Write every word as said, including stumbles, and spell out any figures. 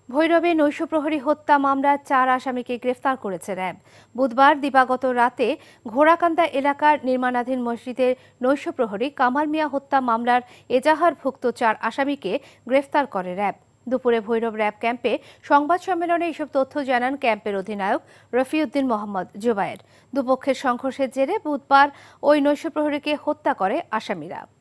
ভৈরবে নৈশপ্রহরী হত্যা মামলার চার আসামিকে গ্রেফতার করেছে র্যাব। বুধবার দিবাগত রাতে ঘোড়াকান্দা এলাকার নির্মাণাধীন মসজিদের নৈশপ্রহরী কামাল মিয়া হত্যা মামলার এজাহারভুক্ত চার আসামিকে গ্রেফতার করে র্যাব। দুপুরে ভৈরব র্যাব ক্যাম্পে সংবাদ সম্মেলনে এসব তথ্য জানান ক্যাম্পের অধিনায়ক রফিউদ্দিন মোহাম্মদ জুবায়ের। দুপক্ষের সংঘর্ষের জেরে বুধবার ওই নৈশপ্রহরীকে হত্যা করে আসামিরা।